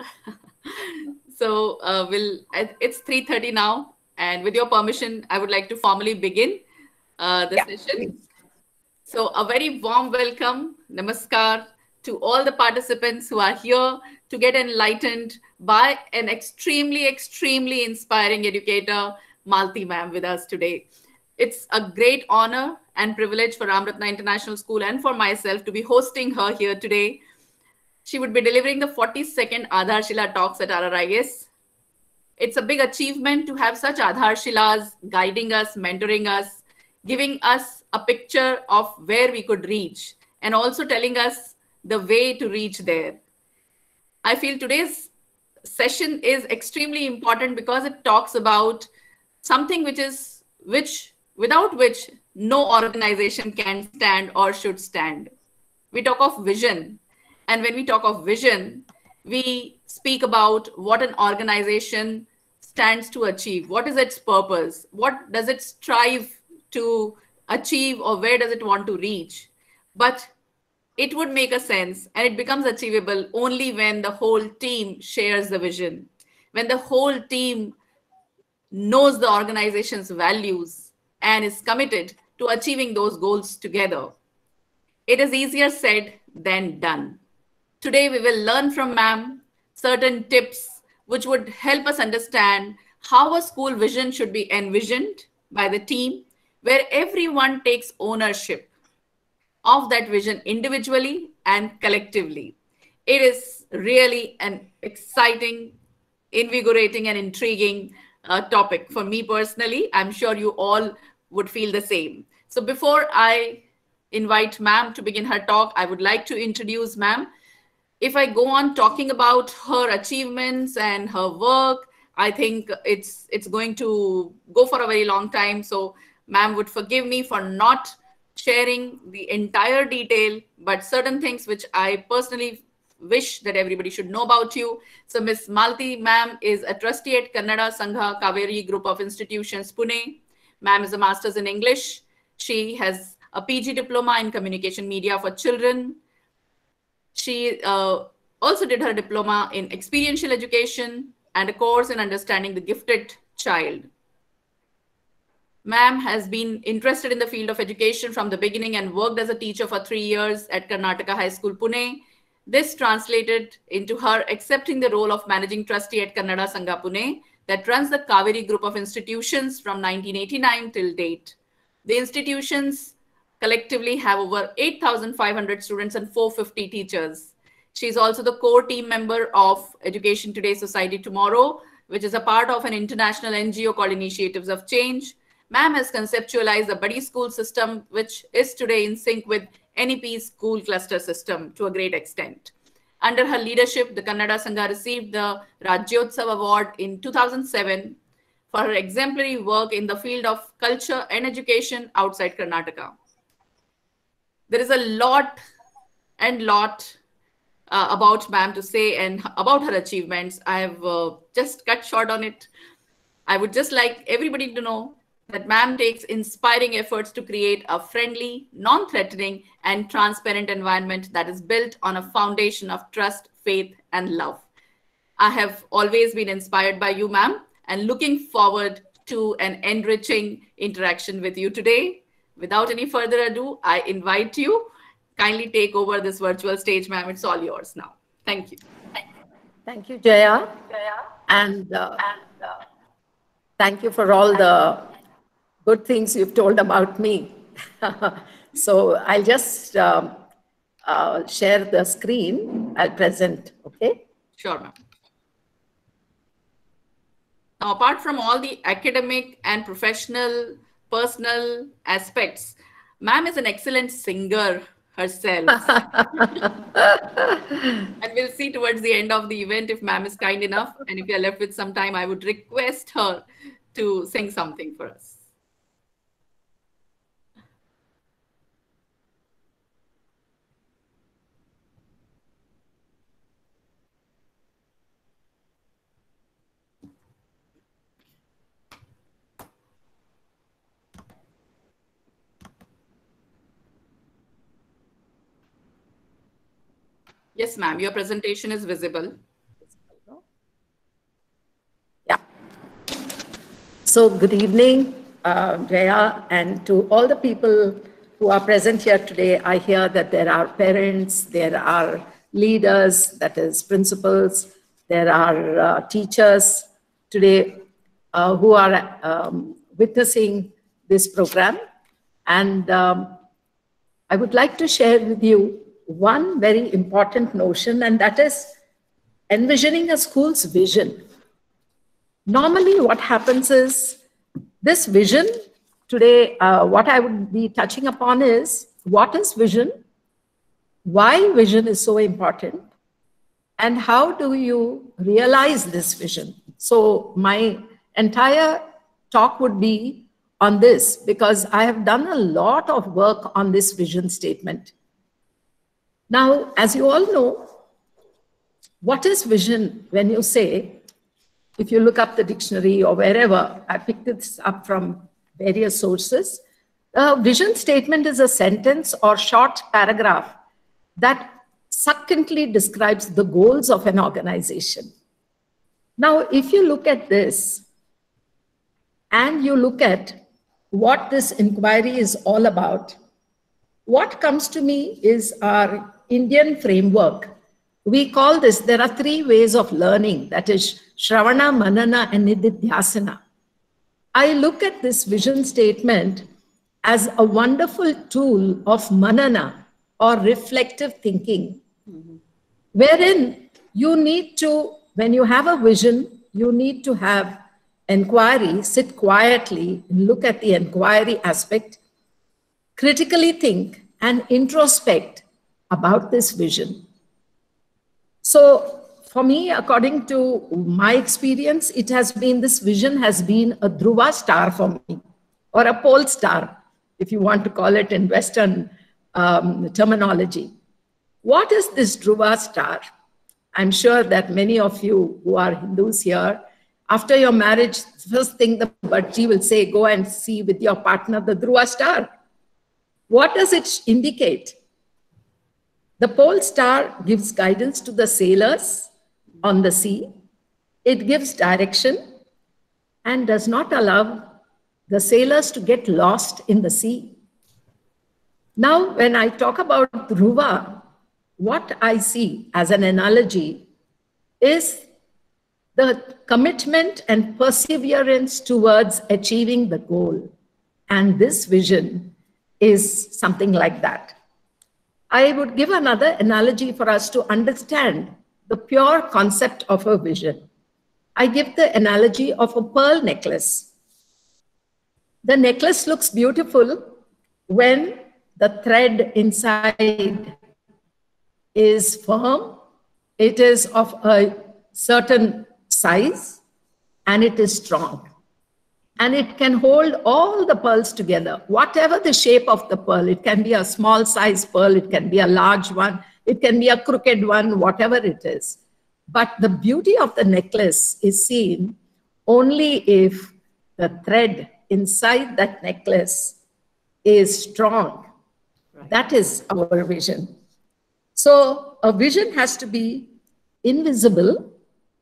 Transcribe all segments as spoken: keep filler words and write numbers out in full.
So uh, we'll, it's three thirty now. And with your permission, I would like to formally begin uh, the Yeah, session. please. So a very warm welcome, namaskar, to all the participants who are here to get enlightened by an extremely, extremely inspiring educator, Malti ma'am, with us today. It's a great honor and privilege for Ramratna International School and for myself to be hosting her here today. She would be delivering the forty-second Adharshila talks at R R I S. It's a big achievement to have such Adharshilas guiding us, mentoring us, giving us a picture of where we could reach, and also telling us the way to reach there. I feel today's session is extremely important because it talks about something which is which without which no organization can stand or should stand. We talk of vision, and when we talk of vision, we speak about what an organization stands to achieve. What is its purpose? What does it strive to achieve, or where does it want to reach? But it would make a sense and it becomes achievable only when the whole team shares the vision, when the whole team knows the organization's values and is committed to achieving those goals together. It is easier said than done. Today, we will learn from ma'am certain tips which would help us understand how a school vision should be envisioned by the team, where everyone takes ownership of that vision individually and collectively. It is really an exciting, invigorating, and intriguing uh, topic for me personally. I'm sure you all would feel the same. So before I invite ma'am to begin her talk, I would like to introduce ma'am. If I go on talking about her achievements and her work, I think it's it's going to go for a very long time. So ma'am would forgive me for not sharing the entire detail, but certain things which I personally wish that everybody should know about you. So Miss Malti ma'am is a trustee at Kannada Sangha Kaveri Group of Institutions, Pune. Ma'am is a master's in English. She has a P G diploma in communication media for children. She uh, also did her diploma in experiential education and a course in understanding the gifted child. Ma'am has been interested in the field of education from the beginning and worked as a teacher for three years at Karnataka High School, Pune. This translated into her accepting the role of managing trustee at Kannada Sangha Pune that runs the Kaveri Group of Institutions from nineteen eighty-nine till date. The institutions collectively have over eight thousand five hundred students and four hundred fifty teachers. She is also the core team member of Education Today Society Tomorrow, which is a part of an international N G O called Initiatives of Change. Ma'am has conceptualized the buddy school system, which is today in sync with N E P's school cluster system to a great extent. Under her leadership, the Kannada Sangha received the Rajyotsav Award in two thousand seven for her exemplary work in the field of culture and education outside Karnataka. There is a lot and lot uh, about ma'am to say and about her achievements. I have uh, just cut short on it. I would just like everybody to know that ma'am takes inspiring efforts to create a friendly, non-threatening, and transparent environment that is built on a foundation of trust, faith, and love. I have always been inspired by you, ma'am, and looking forward to an enriching interaction with you today. Without any further ado, I invite you. Kindly take over this virtual stage, ma'am. It's all yours now. Thank you. Thank you, Jaya. And uh, thank you for all the good things you've told about me. So I'll just um, uh, share the screen. I'll present, okay? Sure, ma'am. Now, apart from all the academic and professional, personal aspects, ma'am is an excellent singer herself. And we'll see towards the end of the event if ma'am is kind enough. And if you're left with some time, I would request her to sing something for us. Yes, ma'am. Your presentation is visible. So good evening, uh, Jaya, and to all the people who are present here today. I hear that there are parents, there are leaders, that is principals, there are uh, teachers today uh, who are um, witnessing this program. And um, I would like to share with you one very important notion, and that is envisioning a school's vision. Normally, what happens is this vision today, uh, what I would be touching upon is what is vision, why vision is so important, and how do you realize this vision. So my entire talk would be on this because I have done a lot of work on this vision statement. Now, as you all know, what is vision when you say, if you look up the dictionary or wherever, I picked this up from various sources, a vision statement is a sentence or short paragraph that succinctly describes the goals of an organization. Now, if you look at this and you look at what this inquiry is all about, what comes to me is our Indian framework. We call this, there are three ways of learning, that is Shravana, Manana, and Nididhyasana. I look at this vision statement as a wonderful tool of Manana or reflective thinking, mm-hmm. wherein you need to, when you have a vision, you need to have inquiry, sit quietly, look at the inquiry aspect, critically think and introspect about this vision. So for me, according to my experience, it has been, this vision has been a Dhruva star for me, or a pole star, if you want to call it in Western um, terminology. What is this Dhruva star? I'm sure that many of you who are Hindus here, after your marriage, first thing the Bhaji will say, go and see with your partner the Dhruva star. What does it indicate? The pole star gives guidance to the sailors on the sea. It gives direction and does not allow the sailors to get lost in the sea. Now, when I talk about Dhruva, what I see as an analogy is the commitment and perseverance towards achieving the goal. And this vision is something like that. I would give another analogy for us to understand the pure concept of a vision. I give the analogy of a pearl necklace. The necklace looks beautiful when the thread inside is firm, it is of a certain size, and it is strong. And it can hold all the pearls together, whatever the shape of the pearl. It can be a small size pearl, it can be a large one, it can be a crooked one, whatever it is. But the beauty of the necklace is seen only if the thread inside that necklace is strong. Right. That is our vision. So a vision has to be invisible,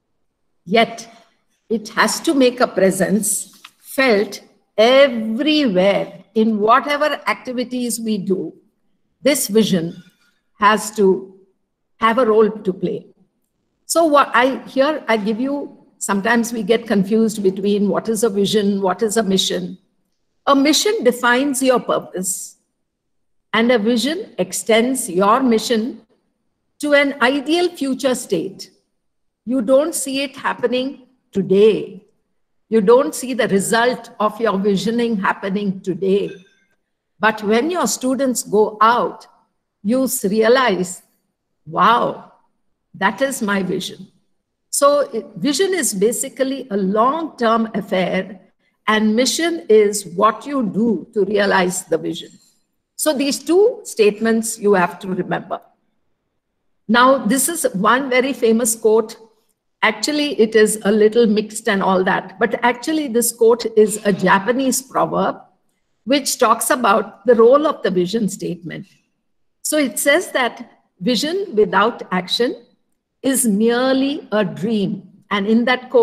yet it has to make a presence felt everywhere in whatever activities we do. This vision has to have a role to play. So what I here I give you, sometimes we get confused between what is a vision, what is a mission. A mission defines your purpose, and a vision extends your mission to an ideal future state. You don't see it happening today. You don't see the result of your visioning happening today. But when your students go out, you realize, wow, that is my vision. So vision is basically a long-term affair, and mission is what you do to realize the vision. So these two statements you have to remember. Now, this is one very famous quote. Actually, it is a little mixed and all that, but actually this quote is a Japanese proverb which talks about the role of the vision statement. So it says that vision without action is merely a dream. And in that quote,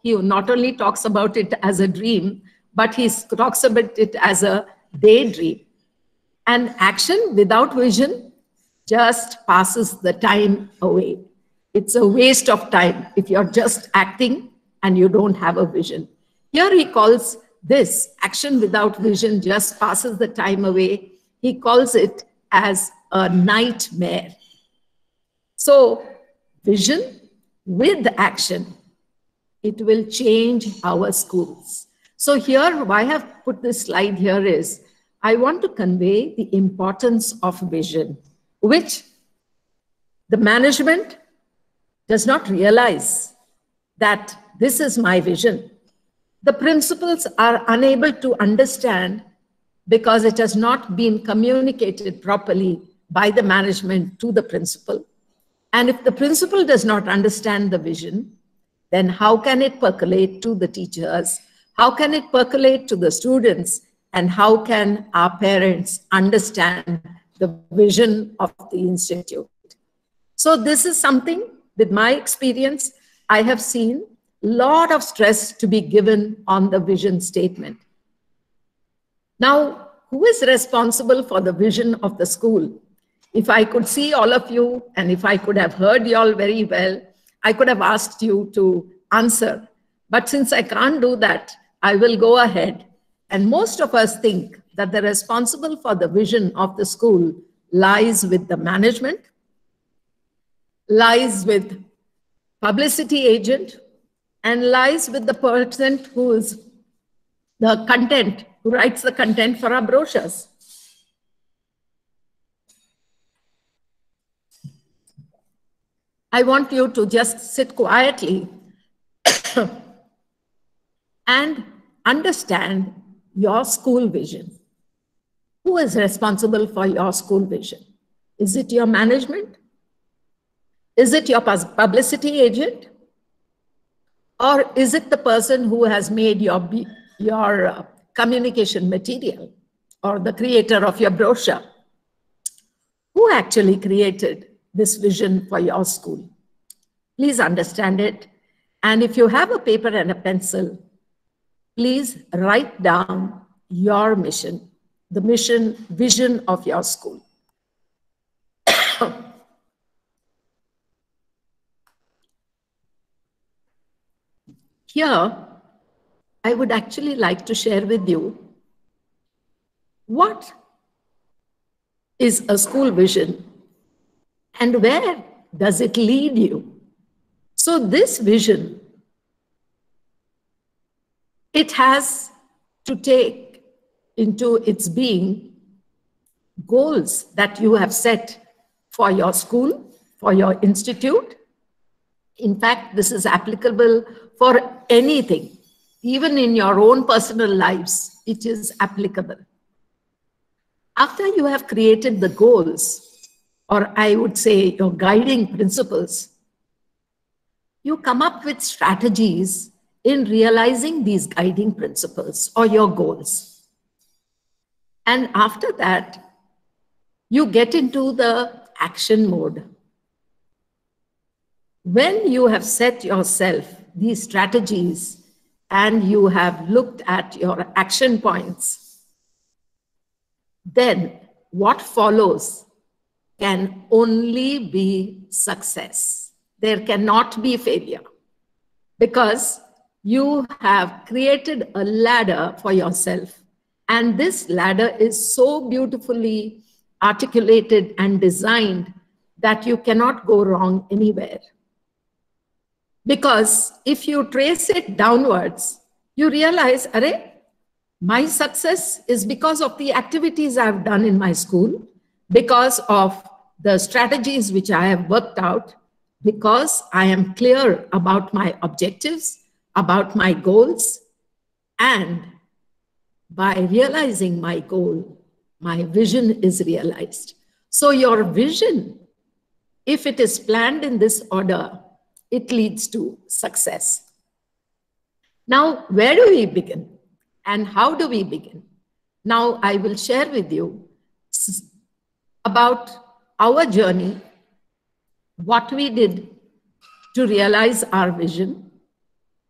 he not only talks about it as a dream, but he talks about it as a daydream. And action without vision just passes the time away. It's a waste of time if you're just acting and you don't have a vision. Here he calls this action without vision just passes the time away. He calls it as a nightmare. So vision with action, it will change our schools. So here, why I have put this slide here is, I want to convey the importance of vision, which the management does not realize that this is my vision. The principals are unable to understand because it has not been communicated properly by the management to the principal. And if the principal does not understand the vision, then how can it percolate to the teachers? How can it percolate to the students? And how can our parents understand the vision of the institute? So this is something, with my experience, I have seen a lot of stress to be given on the vision statement. Now, who is responsible for the vision of the school? If I could see all of you, and if I could have heard you all very well, I could have asked you to answer. But since I can't do that, I will go ahead. And most of us think that the responsible for the vision of the school lies with the management, lies with publicity agent, and lies with the person who is the content, who writes the content for our brochures. I want you to just sit quietly and understand your school vision. Who is responsible for your school vision? Is it your management? Is it your publicity agent? Or is it the person who has made your, your uh, communication material, or the creator of your brochure? Who actually created this vision for your school? Please understand it. And if you have a paper and a pencil, please write down your mission, the mission, vision of your school. Here, I would actually like to share with you what is a school vision and where does it lead you. So this vision, it has to take into its being goals that you have set for your school, for your institute. In fact, this is applicable for anything. Even in your own personal lives, it is applicable. After you have created the goals, or I would say your guiding principles, you come up with strategies in realizing these guiding principles or your goals. And after that, you get into the action mode. When you have set yourself these strategies and you have looked at your action points, then what follows can only be success. There cannot be failure, because you have created a ladder for yourself. And this ladder is so beautifully articulated and designed that you cannot go wrong anywhere. Because if you trace it downwards, you realize, array, my success is because of the activities I've done in my school, because of the strategies which I have worked out, because I am clear about my objectives, about my goals, and by realizing my goal, my vision is realized. So your vision, if it is planned in this order, it leads to success. Now, where do we begin? And how do we begin? Now, I will share with you about our journey, what we did to realize our vision,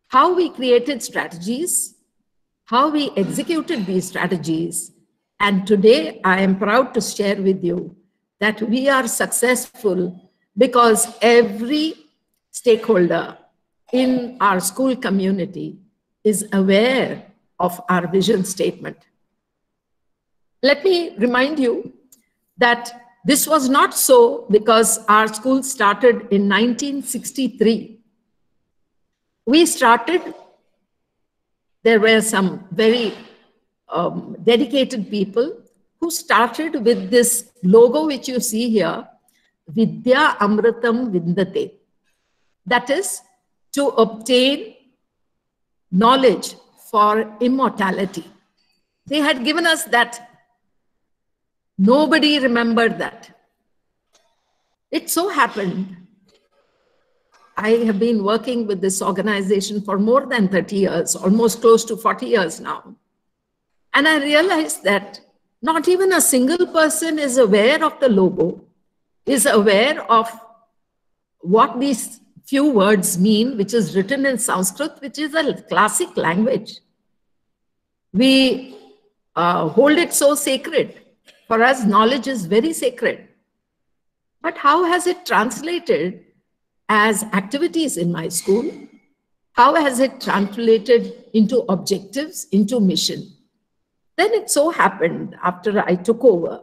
how we created strategies, how we executed these strategies. And today I am proud to share with you that we are successful because every stakeholder in our school community is aware of our vision statement. Let me remind you that this was not so because our school started in nineteen sixty-three. We started, there were some very um, dedicated people who started with this logo which you see here, Vidya Amritam Vindate. That is to obtain knowledge for immortality. They had given us that. Nobody remembered that. It so happened, I have been working with this organization for more than thirty years, almost close to forty years now. And I realized that not even a single person is aware of the logo, is aware of what these few words mean, which is written in Sanskrit, which is a classic language. We uh, hold it so sacred. For us, knowledge is very sacred. But how has it translated as activities in my school? How has it translated into objectives, into mission? Then it so happened, after I took over,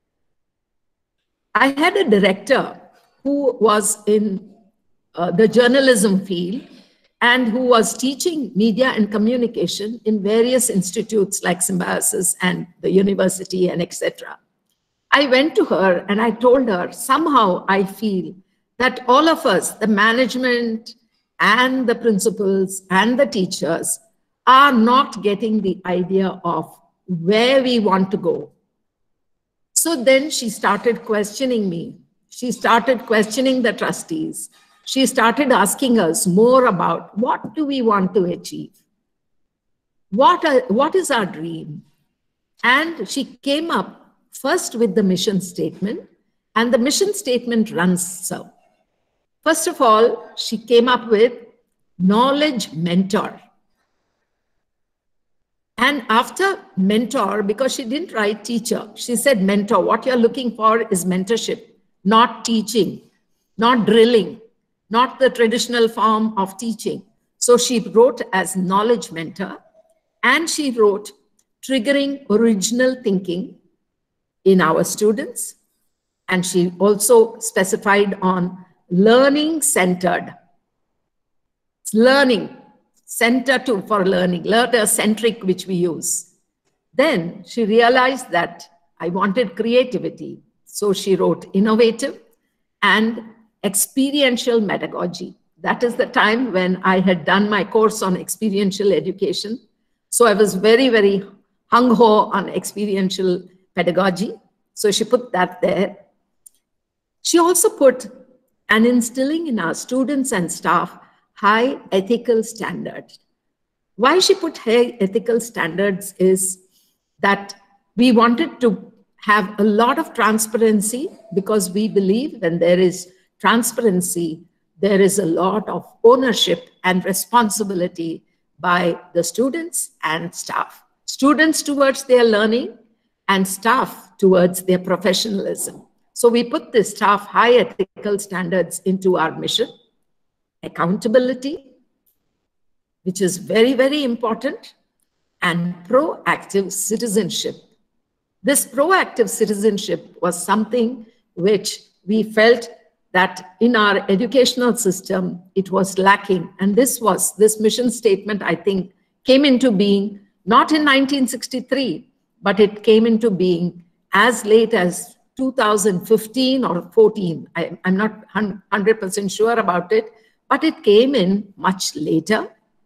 I had a director who was in uh, the journalism field and who was teaching media and communication in various institutes like Symbiosis and the university and et cetera. I went to her and I told her, somehow I feel that all of us, the management and the principals and the teachers, are not getting the idea of where we want to go. So then she started questioning me. She started questioning the trustees. She started asking us more about what do we want to achieve? What, are, what is our dream? And she came up first with the mission statement, and the mission statement runs so. First of all, she came up with knowledge mentor. And after mentor, because she didn't write teacher, she said mentor. What you're looking for is mentorship, not teaching, not drilling, not the traditional form of teaching. So she wrote as knowledge mentor, and she wrote triggering original thinking in our students. And she also specified on learning centered. It's learning, center to for learning, learner centric, which we use. Then she realized that I wanted creativity. So she wrote innovative and experiential pedagogy. That is the time when I had done my course on experiential education. So I was very, very hung-ho on experiential pedagogy. So she put that there. She also put an instilling in our students and staff high ethical standards. Why she put high ethical standards is that we wanted to have a lot of transparency, because we believe when there is transparency, there is a lot of ownership and responsibility by the students and staff. Students towards their learning and staff towards their professionalism. So we put this staff high ethical standards into our mission. Accountability, which is very, very important, and proactive citizenship. This proactive citizenship was something which we felt that in our educational system, it was lacking. And this was, this mission statement, I think, came into being not in nineteen sixty-three, but it came into being as late as two thousand fifteen or fourteen. I, I'm not one hundred percent sure about it, but it came in much later.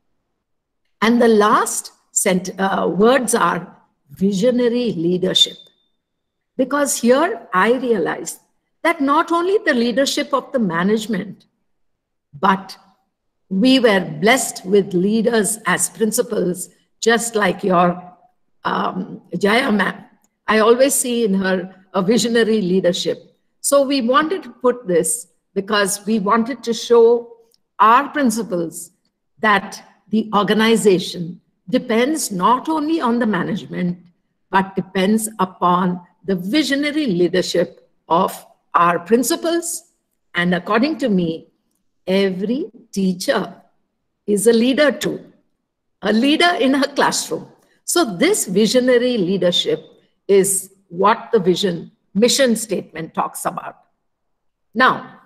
And the last sent, uh, words are visionary leadership. Because here I realized that not only the leadership of the management, but we were blessed with leaders as principals, just like your um, Jaya ma'am. I always see in her a visionary leadership. So we wanted to put this because we wanted to show our principals that the organization depends not only on the management, but depends upon the visionary leadership of our principals. And according to me, every teacher is a leader too, a leader in her classroom. So this visionary leadership is what the vision mission statement talks about. Now,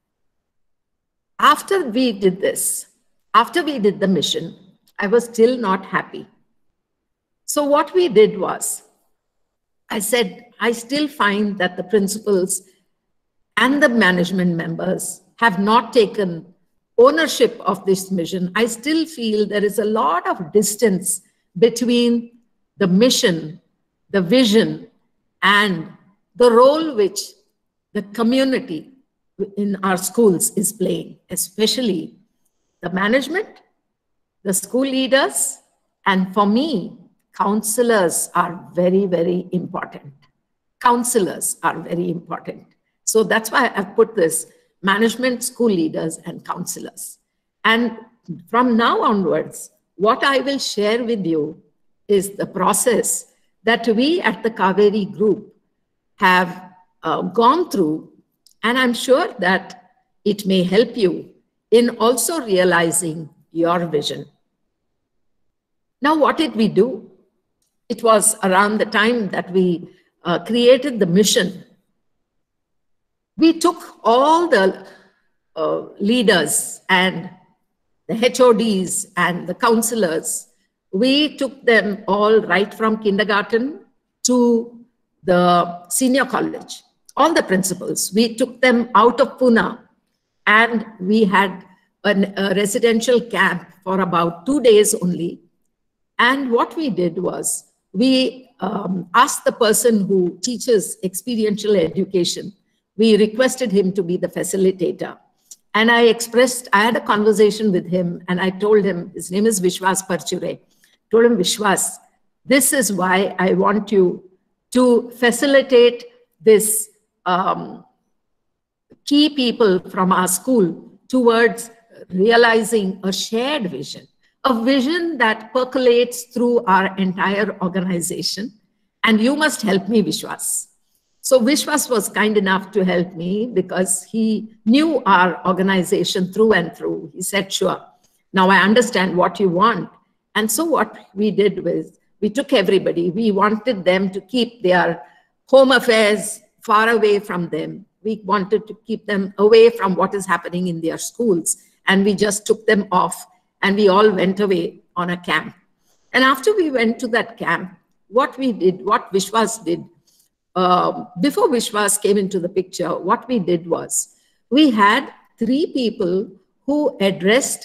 after we did this, after we did the mission, I was still not happy. So what we did was, I said, I still find that the principals and the management members have not taken ownership of this mission. I still feel there is a lot of distance between the mission, the vision, and the role which the community in our schools is playing, especially the management, the school leaders, and for me, counselors are very, very important. Counselors are very important. So that's why I've put this management, school leaders, and counselors. And from now onwards, what I will share with you is the process that we at the Kaveri Group have uh, gone through, and I'm sure that it may help you in also realizing your vision. Now, what did we do? It was around the time that we uh, created the mission. We took all the uh, leaders and the H O Ds and the counselors. We took them all right from kindergarten to the senior college, all the principals. We took them out of Pune, and we had an, a residential camp for about two days only. And what we did was, we um, asked the person who teaches experiential education, we requested him to be the facilitator. And I expressed, I had a conversation with him, and I told him, his name is Vishwas Parchure. Told him, Vishwas, this is why I want you to facilitate this um, key people from our school towards realizing a shared vision, a vision that percolates through our entire organization. And you must help me, Vishwas. So Vishwas was kind enough to help me because he knew our organization through and through. He said, sure, now I understand what you want. And so what we did was, we took everybody. We wanted them to keep their home affairs far away from them. We wanted to keep them away from what is happening in their schools. And we just took them off, and we all went away on a camp. And after we went to that camp, what we did, what Vishwas did, uh, before Vishwas came into the picture, what we did was, we had three people who addressed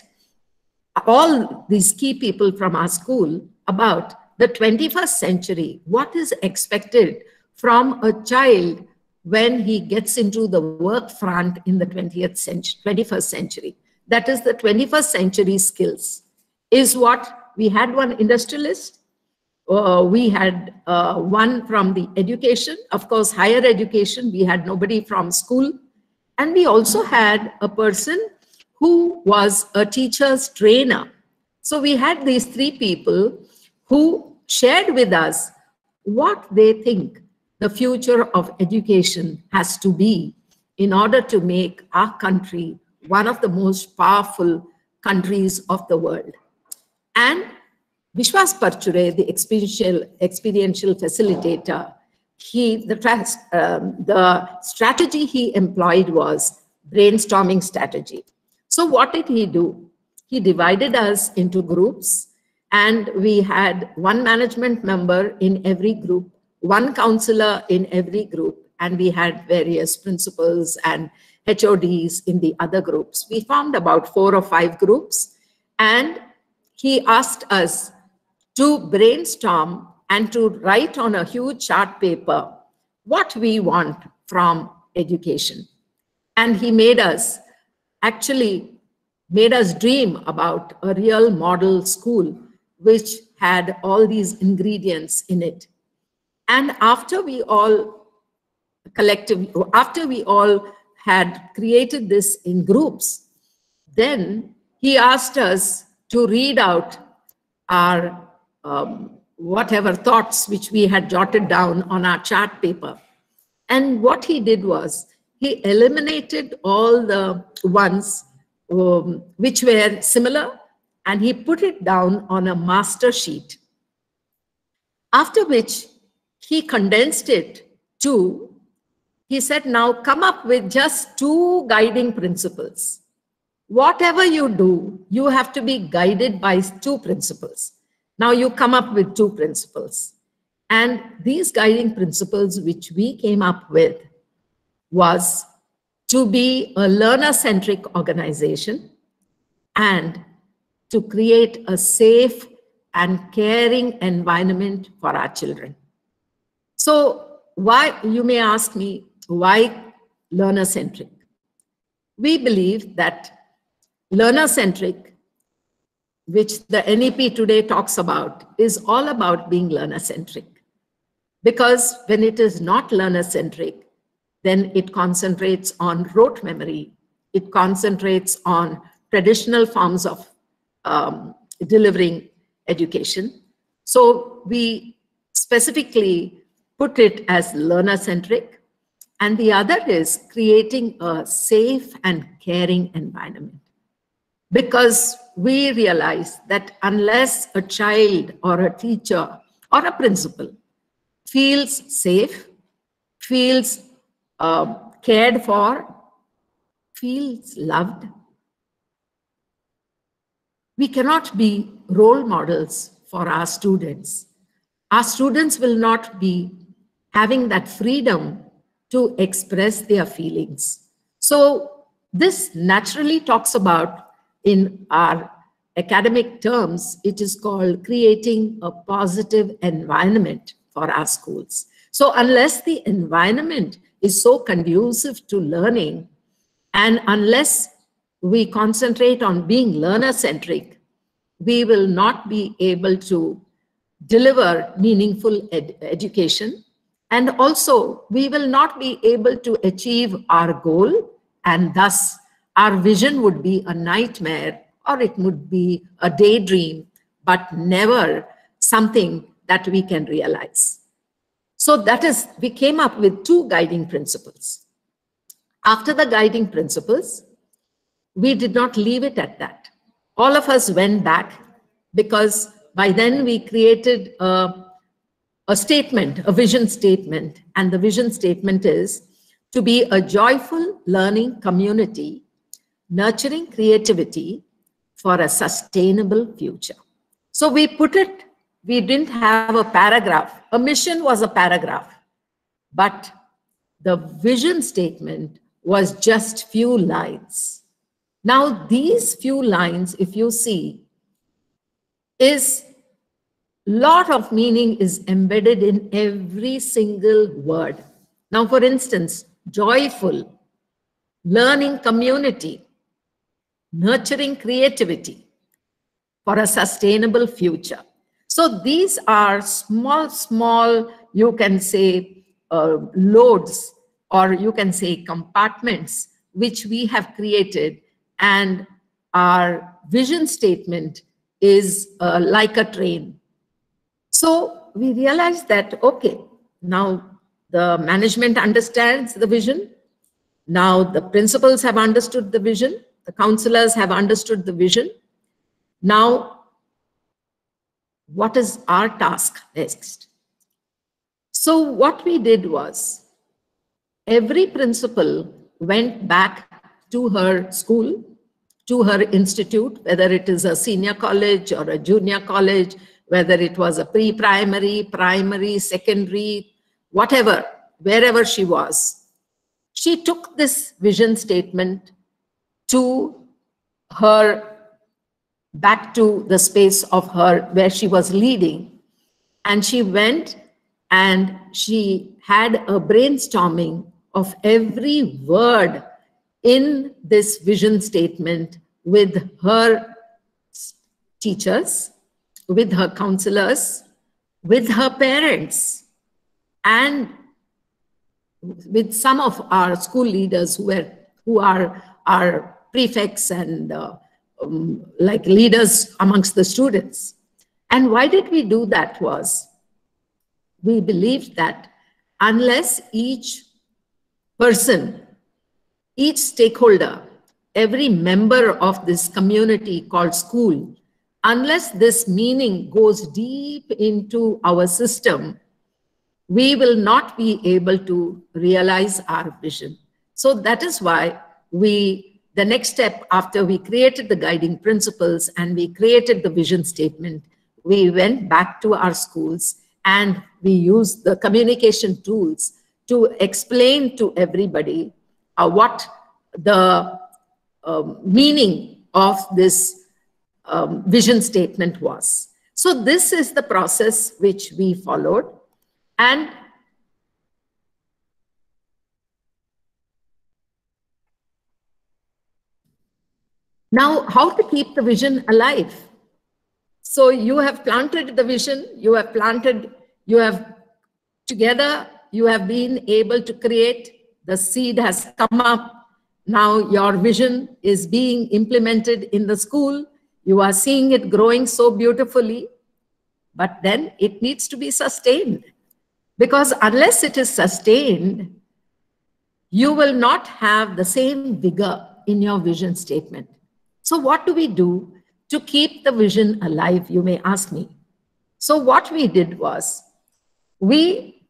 all these key people from our school about the twenty-first century, what is expected from a child when he gets into the work front in the twentieth century, twenty-first century. That is the twenty-first century skills, is what we had. One industrialist, uh, we had uh, one from the education, of course, higher education, we had nobody from school. And we also had a person who was a teacher's trainer. So we had these three people who shared with us what they think the future of education has to be in order to make our country one of the most powerful countries of the world. And Vishwas Parchure, the experiential, experiential facilitator, he, the, um, the strategy he employed was brainstorming strategy. So what did he do? He divided us into groups, and we had one management member in every group, one counselor in every group, and we had various principals and H O Ds in the other groups. We formed about four or five groups, and he asked us to brainstorm and to write on a huge chart paper what we want from education. And he made us, actually made us dream about a real model school which had all these ingredients in it. And after we all collectively, after we all had created this in groups, then he asked us to read out our um, whatever thoughts which we had jotted down on our chart paper. And what he did was, he eliminated all the ones um, which were similar, and he put it down on a master sheet. After which he condensed it to, he said, now come up with just two guiding principles. Whatever you do, you have to be guided by two principles. Now you come up with two principles. And these guiding principles which we came up with was to be a learner-centric organization and to create a safe and caring environment for our children. So why, you may ask me, why learner-centric? We believe that learner-centric, which the N E P today talks about, is all about being learner-centric. Because when it is not learner-centric, then it concentrates on rote memory. It concentrates on traditional forms of um, delivering education. So we specifically put it as learner-centric. And the other is creating a safe and caring environment. Because we realize that unless a child or a teacher or a principal feels safe, feels uh, cared for, feels loved, we cannot be role models for our students. Our students will not be having that freedom to express their feelings. So this naturally talks about, in our academic terms, it is called creating a positive environment for our schools. So unless the environment is so conducive to learning, and unless we concentrate on being learner-centric, we will not be able to deliver meaningful ed education. And also, we will not be able to achieve our goal, and thus our vision would be a nightmare, or it would be a daydream, but never something that we can realize. So that is, we came up with two guiding principles. After the guiding principles, we did not leave it at that. All of us went back, because by then we created a, a statement, a vision statement. And the vision statement is to be a joyful learning community, nurturing creativity for a sustainable future. So we put it, we didn't have a paragraph. A mission was a paragraph, but the vision statement was just few lines. Now these few lines, if you see, is lot of meaning is embedded in every single word. Now, for instance, joyful, learning community, nurturing creativity for a sustainable future. So these are small, small, you can say, uh, loads, or you can say compartments, which we have created, and our vision statement is uh, like a train. So we realized that, okay, now the management understands the vision. Now the principals have understood the vision. The counselors have understood the vision. Now, what is our task next? So what we did was, every principal went back to her school, to her institute, whether it is a senior college or a junior college, whether it was a pre-primary, primary, secondary, whatever, wherever she was. She took this vision statement to her, back to the space of her where she was leading, and she went and she had a brainstorming of every word in this vision statement with her teachers, with her counselors, with her parents, and with some of our school leaders who were who are our prefects and uh, um, like leaders amongst the students. And why did we do that was, we believed that unless each person, each stakeholder, every member of this community called school, unless this meaning goes deep into our system, we will not be able to realize our vision. So that is why we, the next step after we created the guiding principles and we created the vision statement, we went back to our schools and we used the communication tools to explain to everybody uh, what the uh, meaning of this um, vision statement was. So this is the process which we followed. And now, how to keep the vision alive? So you have planted the vision, you have planted, you have together, you have been able to create, the seed has come up. Now your vision is being implemented in the school. You are seeing it growing so beautifully, but then it needs to be sustained. Because unless it is sustained, you will not have the same vigor in your vision statement. So what do we do to keep the vision alive, you may ask me? So what we did was, we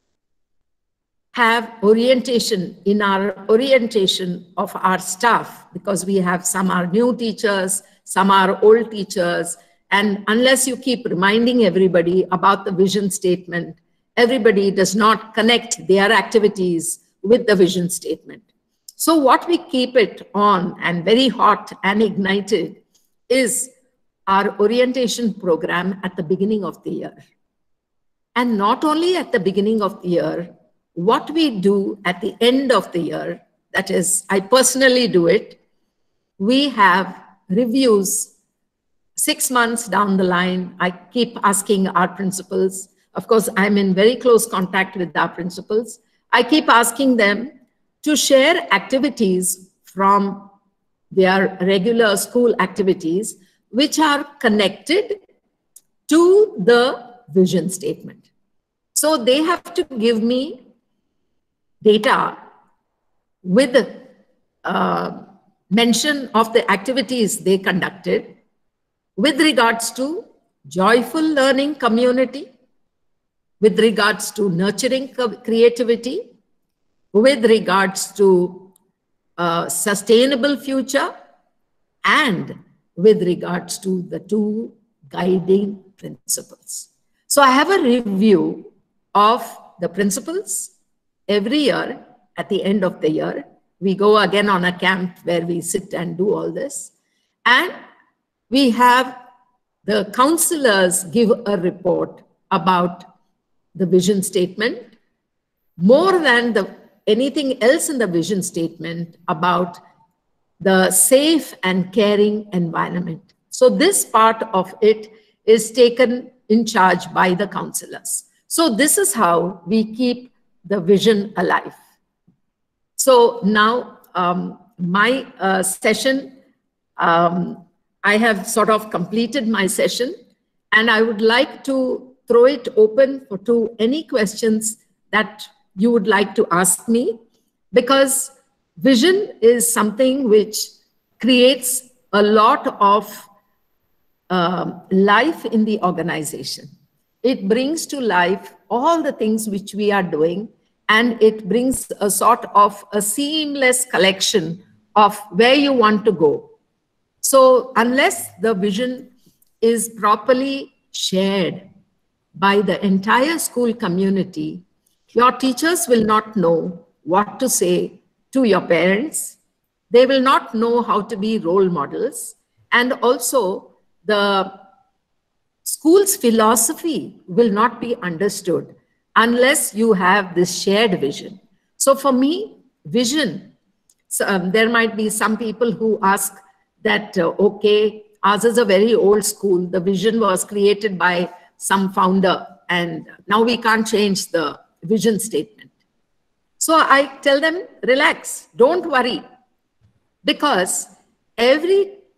have orientation in our orientation of our staff, because we have some are new teachers, some are old teachers, and unless you keep reminding everybody about the vision statement, everybody does not connect their activities with the vision statement. So what we keep it on and very hot and ignited is our orientation program at the beginning of the year. And not only at the beginning of the year, what we do at the end of the year, that is, I personally do it, we have reviews six months down the line. I keep asking our principals. Of course, I'm in very close contact with our principals. I keep asking them to share activities from their regular school activities, which are connected to the vision statement. So they have to give me data with uh, mention of the activities they conducted with regards to joyful learning community, with regards to nurturing creativity, with regards to uh, sustainable future, and with regards to the two guiding principles. So I have a review of the principles every year. At the end of the year, we go again on a camp where we sit and do all this. And we have the counselors give a report about the vision statement, more than the anything else in the vision statement, about the safe and caring environment. So this part of it is taken in charge by the counselors. So this is how we keep the vision alive. So now um, my uh, session, um, I have sort of completed my session, and I would like to throw it open for to any questions that you would like to ask me, because vision is something which creates a lot of uh, life in the organization. It brings to life all the things which we are doing, and it brings a sort of a seamless collection of where you want to go. So unless the vision is properly shared by the entire school community, your teachers will not know what to say to your parents. They will not know how to be role models. And also the school's philosophy will not be understood unless you have this shared vision. So for me, vision, so, um, there might be some people who ask that, uh, okay, ours is a very old school. The vision was created by some founder, and now we can't change the vision statement. So I tell them, relax, don't worry, because every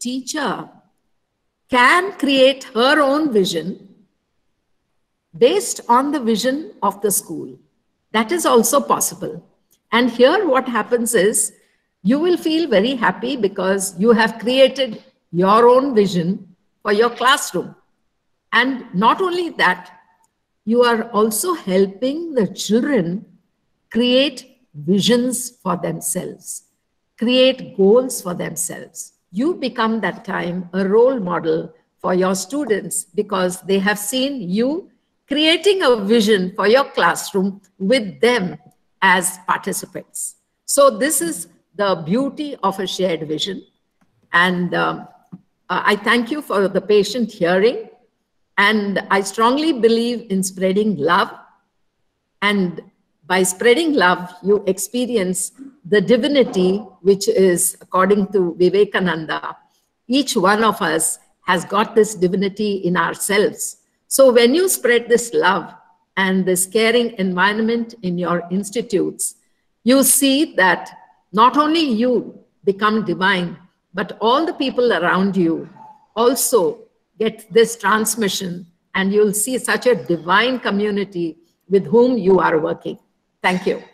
teacher can create her own vision based on the vision of the school. That is also possible. And here what happens is you will feel very happy because you have created your own vision for your classroom. And not only that, you are also helping the children create visions for themselves, create goals for themselves. You become that time a role model for your students because they have seen you creating a vision for your classroom with them as participants. So this is the beauty of a shared vision. And um, I thank you for the patient hearing. And I strongly believe in spreading love. And by spreading love, you experience the divinity, which is, according to Vivekananda, each one of us has got this divinity in ourselves. So when you spread this love and this caring environment in your institutes, you see that not only you become divine, but all the people around you also get this transmission, and you'll see such a divine community with whom you are working. Thank you.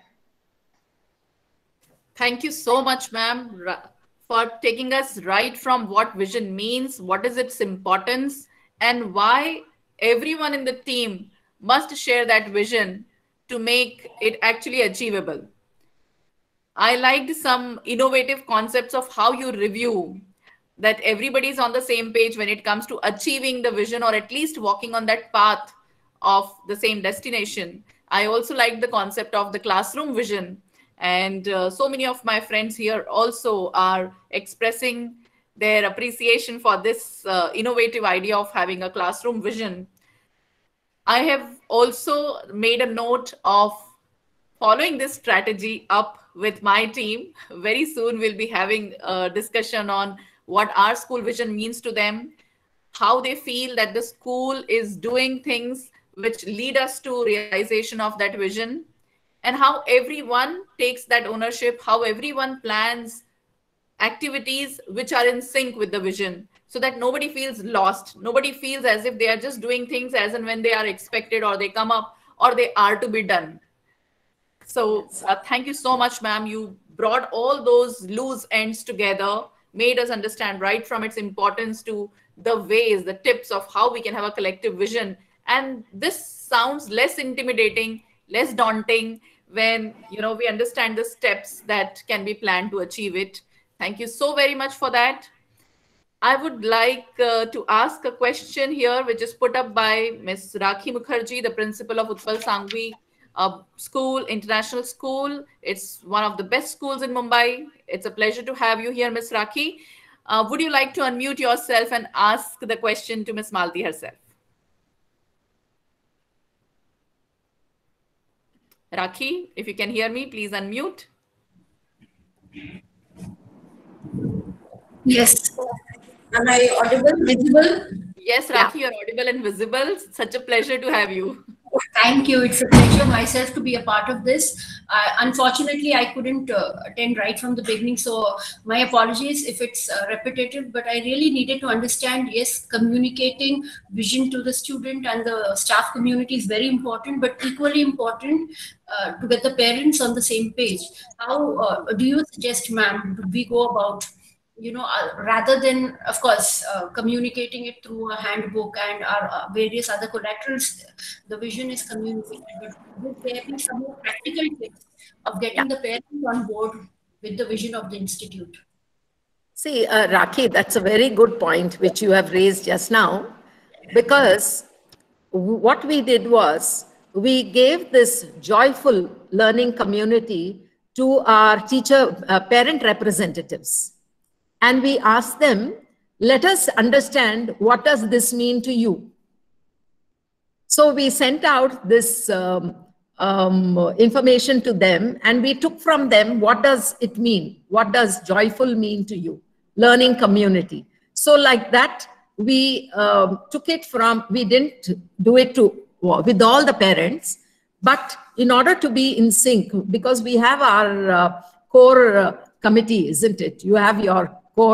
Thank you so much, ma'am, for taking us right from what vision means, what is its importance, and why everyone in the team must share that vision to make it actually achievable. I liked some innovative concepts of how you review that everybody's on the same page when it comes to achieving the vision, or at least walking on that path of the same destination. I also like the concept of the classroom vision. And uh, so many of my friends here also are expressing their appreciation for this uh, innovative idea of having a classroom vision. I have also made a note of following this strategy up with my team. Very soon we'll be having a discussion on what our school vision means to them, how they feel that the school is doing things which lead us to realization of that vision, and how everyone takes that ownership, how everyone plans activities which are in sync with the vision, so that nobody feels lost. Nobody feels as if they are just doing things as and when they are expected, or they come up, or they are to be done. So uh, thank you so much, ma'am. You brought all those loose ends together, made us understand right from its importance to the ways, the tips of how we can have a collective vision. And this sounds less intimidating, less daunting when, you know, we understand the steps that can be planned to achieve it. Thank you so very much for that. I would like uh, to ask a question here, which is put up by Miz Rakhi Mukherjee, the principal of Utpal Sangvi uh, School, International School. It's one of the best schools in Mumbai. It's a pleasure to have you here, Miz Rakhi. Uh, would you like to unmute yourself and ask the question to Miz Malti herself? Rakhi, if you can hear me, please unmute. Yes. Am I audible, visible? Yes, Rakhi, yeah. You're audible and visible. Such a pleasure to have you. Thank you. It's a pleasure myself to be a part of this. Uh, unfortunately, I couldn't uh, attend right from the beginning, so my apologies if it's uh, repetitive, but I really needed to understand, yes, communicating vision to the student and the staff community is very important, but equally important uh, to get the parents on the same page. How uh, do you suggest, ma'am, we go about, you know, uh, rather than, of course, uh, communicating it through a handbook and our uh, various other collaterals, the vision is communicated. But would there be some more practical tips of getting yeah. the parents on board with the vision of the institute? See, uh, Rakhi, that's a very good point which you have raised just now, because what we did was we gave this joyful learning community to our teacher, uh, parent representatives. And we asked them, let us understand, what does this mean to you? So we sent out this um, um, information to them, and we took from them, what does it mean? What does joyful mean to you? Learning community. So like that, we um, took it from, we didn't do it to with all the parents, but in order to be in sync, because we have our uh, core uh, committee, isn't it? You have your core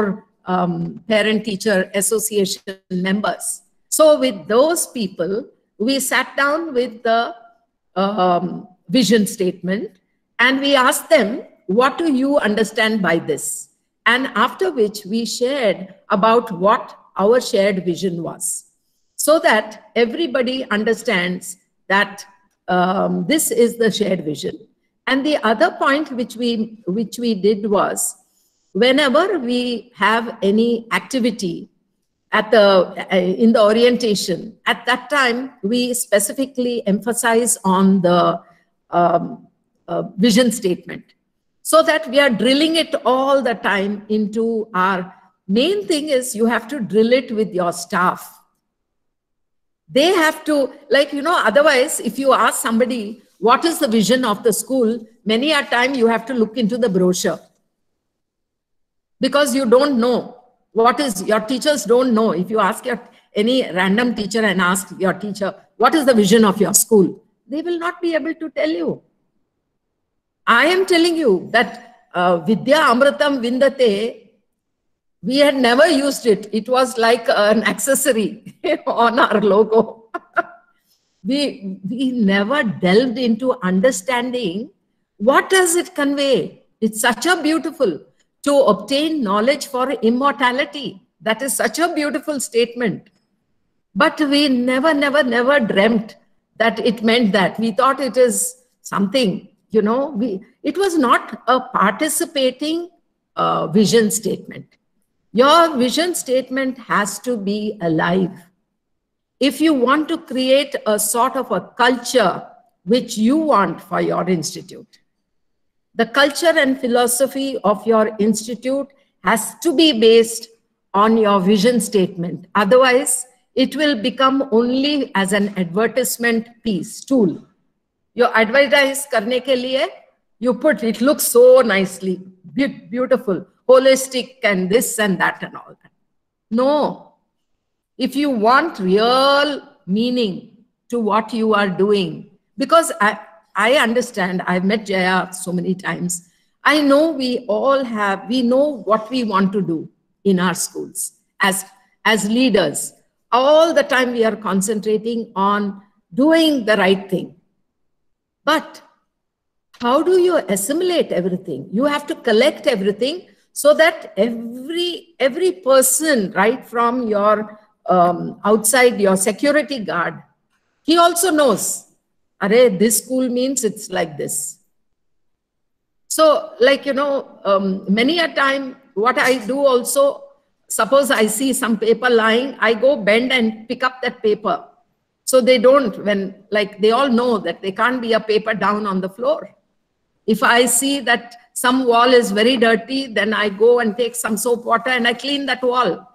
um, parent-teacher association members. So with those people, we sat down with the um, vision statement and we asked them, what do you understand by this? And after which we shared about what our shared vision was, so that everybody understands that um, this is the shared vision. And the other point which we, which we did was, whenever we have any activity at the, uh, in the orientation, at that time, we specifically emphasize on the um, uh, vision statement, so that we are drilling it all the time into our main thing is you have to drill it with your staff. They have to, like, you know, otherwise, if you ask somebody, what is the vision of the school? Many a time you have to look into the brochure because you don't know what is, your teachers don't know. If you ask your any random teacher and ask your teacher, what is the vision of your school? They will not be able to tell you. I am telling you that uh, Vidya Amritam Vindate, we had never used it. It was like an accessory on our logo. we, we never delved into understanding what does it convey. It's such a beautiful, to obtain knowledge for immortality. That is such a beautiful statement. But we never, never, never dreamt that it meant that. We thought it is something, you know, we, it was not a participating uh, vision statement. Your vision statement has to be alive. If you want to create a sort of a culture which you want for your institute, the culture and philosophy of your institute has to be based on your vision statement. Otherwise, it will become only as an advertisement piece, tool. You advertise karne ke liye, you put, it looks so nicely, be beautiful, holistic and this and that and all that. No. If you want real meaning to what you are doing, because I, I understand, I've met Jaya so many times. I know we all have, we know what we want to do in our schools as, as leaders. All the time we are concentrating on doing the right thing. But how do you assimilate everything? You have to collect everything so that every, every person, right from your um, outside your security guard, he also knows, Are, this school means it's like this. So like, you know, um, many a time what I do also, suppose I see some paper lying, I go bend and pick up that paper. So they don't, when like they all know that there can't be a paper down on the floor. If I see that some wall is very dirty, then I go and take some soap water and I clean that wall.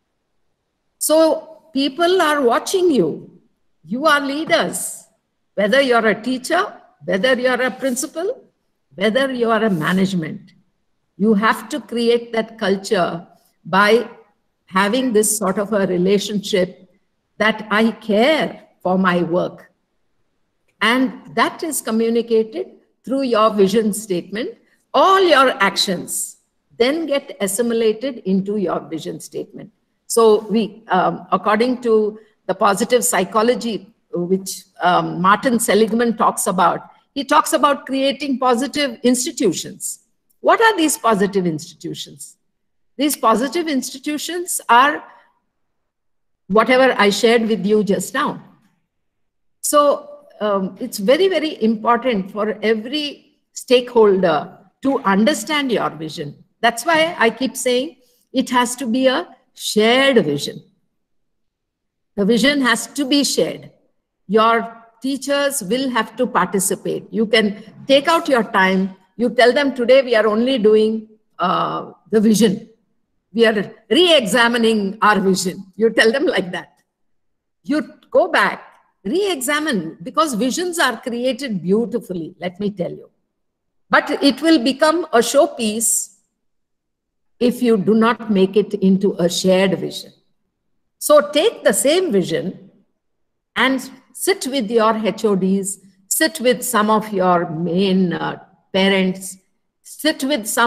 So people are watching you. You are leaders. Whether you're a teacher, whether you're a principal, whether you are a management, you have to create that culture by having this sort of a relationship that I care for my work. And that is communicated through your vision statement. All your actions then get assimilated into your vision statement. So we, um, according to the positive psychology, which um, Martin Seligman talks about, he talks about creating positive institutions. What are these positive institutions? These positive institutions are whatever I shared with you just now. So um, it's very, very important for every stakeholder to understand your vision. That's why I keep saying it has to be a shared vision. The vision has to be shared. Your teachers will have to participate. You can take out your time. You tell them today we are only doing uh, the vision. We are re-examining our vision. You tell them like that. You go back, re-examine, because visions are created beautifully, let me tell you. But it will become a showpiece if you do not make it into a shared vision. So take the same vision and sit with your H O Ds, sit with some of your main uh, parents, sit with some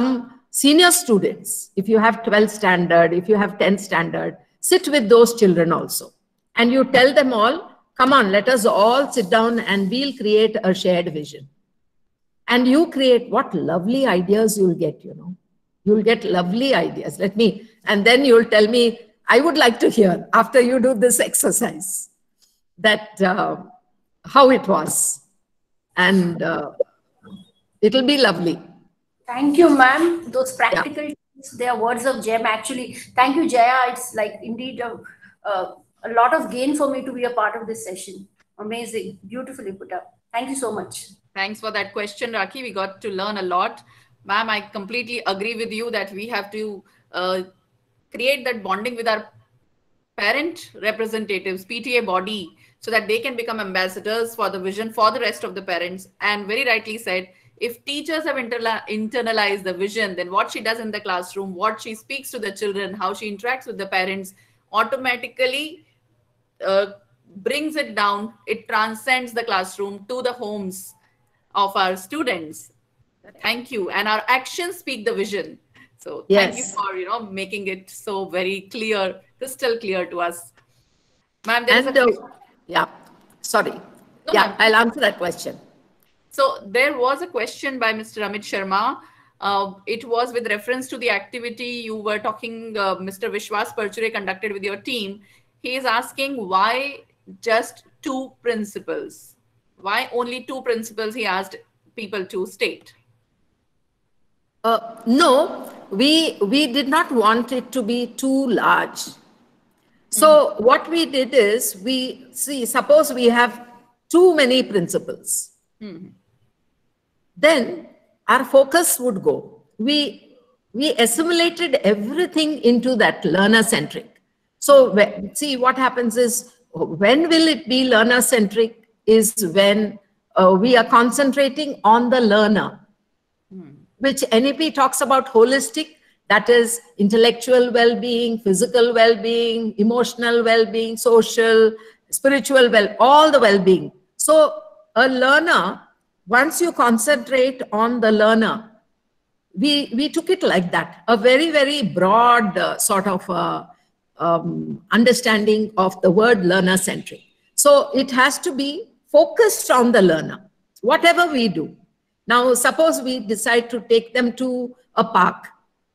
senior students, if you have twelfth standard, if you have tenth standard, sit with those children also. And you tell them all, come on, let us all sit down and we'll create a shared vision. And you create, what lovely ideas you'll get, you know. You'll get lovely ideas. Let me, and then you'll tell me, I would like to hear, after you do this exercise, that uh, how it was. And uh, it'll be lovely. Thank you, ma'am. Those practical Yeah. tips, they are words of gem, actually. Thank you, Jaya. It's like indeed a, a, a lot of gain for me to be a part of this session. Amazing. Beautifully put up. Thank you so much. Thanks for that question, Rakhi. We got to learn a lot. Ma'am, I completely agree with you that we have to uh, create that bonding with our parent representatives, P T A body, so that they can become ambassadors for the vision for the rest of the parents. And very rightly said, if teachers have interla- internalized the vision, then what she does in the classroom, what she speaks to the children, how she interacts with the parents, automatically uh, brings it down. It transcends the classroom to the homes of our students. Thank you. And our actions speak the vision. So thank Yes. you for, you know, making it so very clear, crystal clear to us. Ma'am, there is And a uh, question. yeah, sorry. No, Yeah, ma'am. I'll answer that question. So there was a question by Mister Amit Sharma. Uh, it was with reference to the activity you were talking, uh, Mister Vishwas Parchure conducted with your team. He is asking why just two principles? Why only two principles? He asked people to state. Uh, no, we, we did not want it to be too large. So mm-hmm. what we did is, we see, suppose we have too many principles. Mm-hmm. Then our focus would go. We, we assimilated everything into that learner-centric. So see, what happens is, when will it be learner-centric is when uh, we are concentrating on the learner, hmm. which N E P talks about holistic, that is intellectual well-being, physical well-being, emotional well-being, social, spiritual well, all the well-being. So a learner, once you concentrate on the learner, we, we took it like that, a very, very broad uh, sort of uh, um, understanding of the word learner-centric. So it has to be focused on the learner, whatever we do. Now, suppose we decide to take them to a park.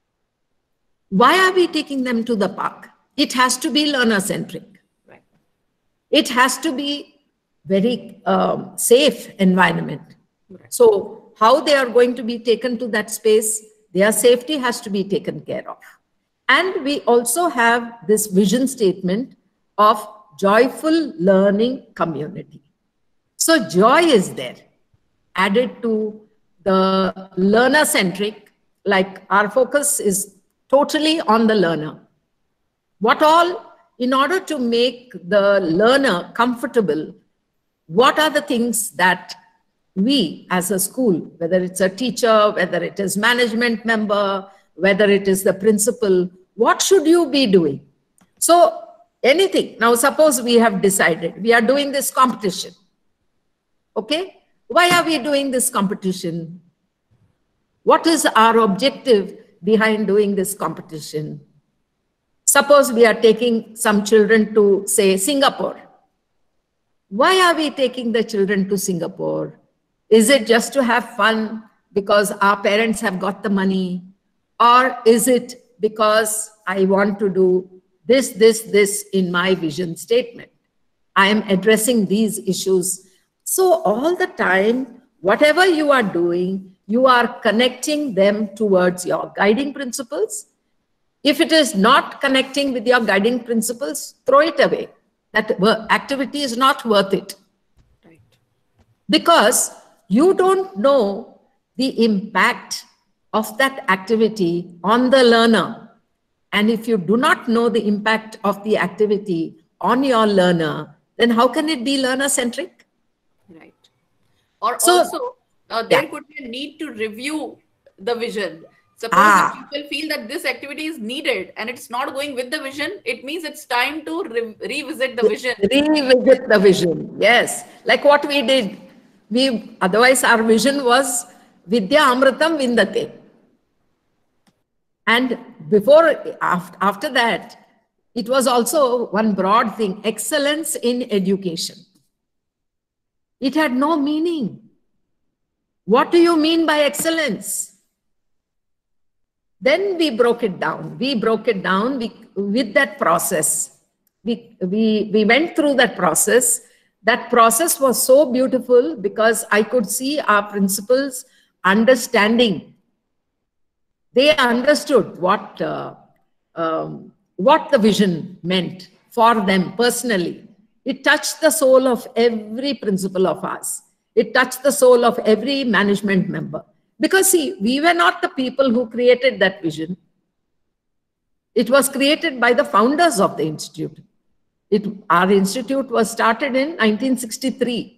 Why are we taking them to the park? It has to be learner-centric. Right. It has to be very um, safe environment. Right. So how they are going to be taken to that space, their safety has to be taken care of. And we also have this vision statement of joyful learning community. So joy is there, added to the learner-centric, like our focus is totally on the learner. What all, in order to make the learner comfortable, what are the things that we as a school, whether it's a teacher, whether it is management member, whether it is the principal, what should you be doing? So anything. Now, suppose we have decided we are doing this competition. Okay. Why are we doing this competition? What is our objective behind doing this competition? Suppose we are taking some children to, say, Singapore. Why are we taking the children to Singapore? Is it just to have fun because our parents have got the money? Or is it because I want to do this, this, this in my vision statement? I am addressing these issues. So all the time, whatever you are doing, you are connecting them towards your guiding principles. If it is not connecting with your guiding principles, throw it away. That activity is not worth it. Right. Because you don't know the impact of that activity on the learner. And if you do not know the impact of the activity on your learner, then how can it be learner-centric? Right. Or so, also, uh, there yeah. could be a need to review the vision. Suppose ah. if people feel that this activity is needed and it's not going with the vision, it means it's time to re revisit the vision. Revisit the vision, yes. Like what we did. We, otherwise, our vision was Vidya Amritam Vindate. And before, after, after that, it was also one broad thing, excellence in education. It had no meaning. What do you mean by excellence? Then we broke it down. We broke it down we, with that process. We, we, we went through that process. That process was so beautiful because I could see our principals understanding. They understood what, uh, um, what the vision meant for them personally. It touched the soul of every principal of ours. It touched the soul of every management member. Because see, we were not the people who created that vision. It was created by the founders of the institute. It, our institute was started in nineteen sixty-three.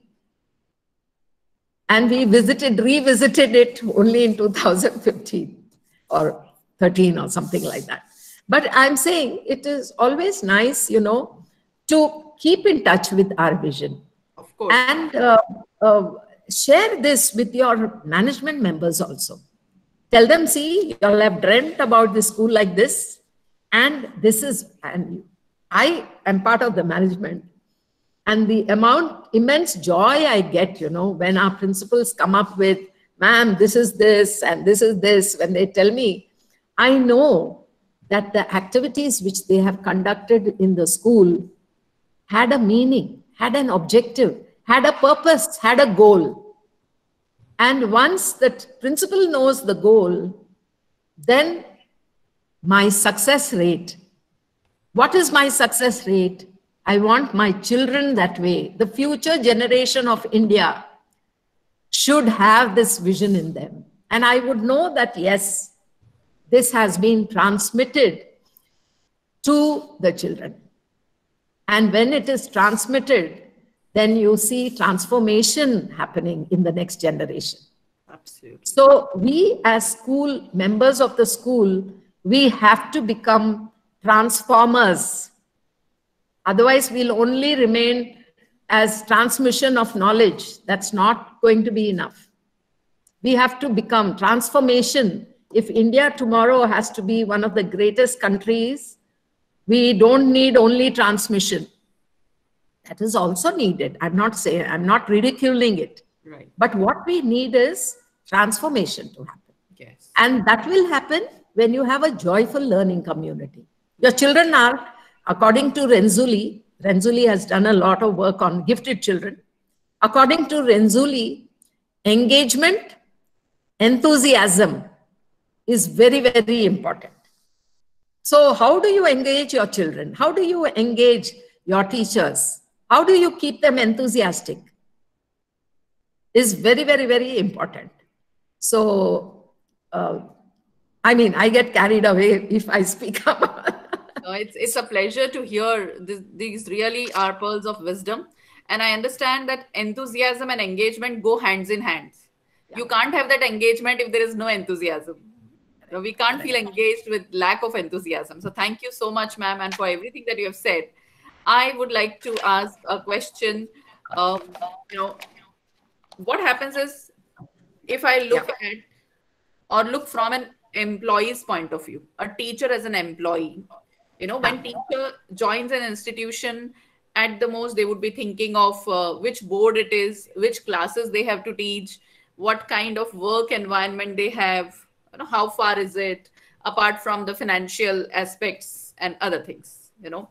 And we visited, revisited it only in two thousand fifteen or thirteen or something like that. But I'm saying it is always nice, you know, to keep in touch with our vision. Of course. And uh, uh, share this with your management members also. Tell them, see, you all have dreamt about this school like this. And this is, and I am part of the management. And the amount, immense joy I get, you know, when our principals come up with, ma'am, this is this and this is this. When they tell me, I know that the activities which they have conducted in the school had a meaning, had an objective, had a purpose, had a goal. And once the principal knows the goal, then my success rate, what is my success rate? I want my children that way. The future generation of India should have this vision in them. And I would know that, yes, this has been transmitted to the children. And when it is transmitted, then you see transformation happening in the next generation. Absolutely. So we as school, members of the school, we have to become transformers. Otherwise, we'll only remain as transmission of knowledge. That's not going to be enough. We have to become transformation. If India tomorrow has to be one of the greatest countries, we don't need only transmission. That is also needed. I'm not saying, I'm not ridiculing it. Right. But what we need is transformation to happen. Yes. And that will happen when you have a joyful learning community. Your children are, according to Renzulli, Renzulli has done a lot of work on gifted children. According to Renzulli, engagement, enthusiasm is very, very important. So how do you engage your children? How do you engage your teachers? How do you keep them enthusiastic? Is very, very, very important. So, uh, I mean, I get carried away if I speak about. No, it's, it's a pleasure to hear this, these really are pearls of wisdom. And I understand that enthusiasm and engagement go hands in hands. Yeah. You can't have that engagement if there is no enthusiasm. So we can't feel engaged with lack of enthusiasm. So thank you so much, ma'am, and for everything that you have said. I would like to ask a question. Um, you know, what happens is, if I look yeah. at or look from an employee's point of view, a teacher as an employee, you know, when teacher joins an institution, at the most they would be thinking of uh, which board it is, which classes they have to teach, what kind of work environment they have, you know, how far is it, apart from the financial aspects and other things, you know.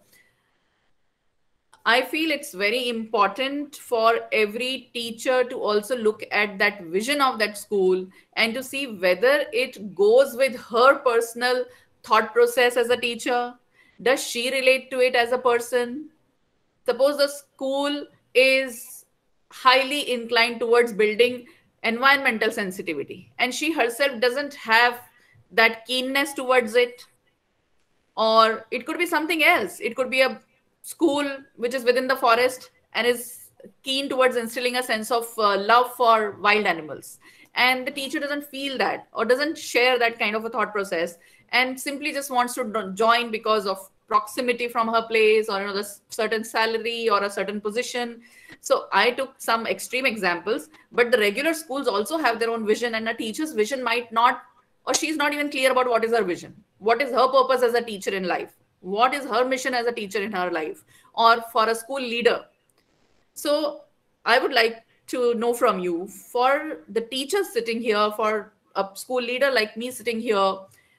I feel it's very important for every teacher to also look at that vision of that school and to see whether it goes with her personal thought process as a teacher. Does she relate to it as a person? Suppose the school is highly inclined towards building environmental sensitivity and she herself doesn't have that keenness towards it. Or it could be something else. It could be a school which is within the forest and is keen towards instilling a sense of uh, love for wild animals, and the teacher doesn't feel that or doesn't share that kind of a thought process and simply just wants to join because of proximity from her place or, you know, the certain salary or a certain position. So I took some extreme examples, but the regular schools also have their own vision, and a teacher's vision might not or she's not even clear about what is her vision, what is her purpose as a teacher in life, what is her mission as a teacher in her life, or for a school leader. So I would like to know from you, for the teachers sitting here, for a school leader like me sitting here,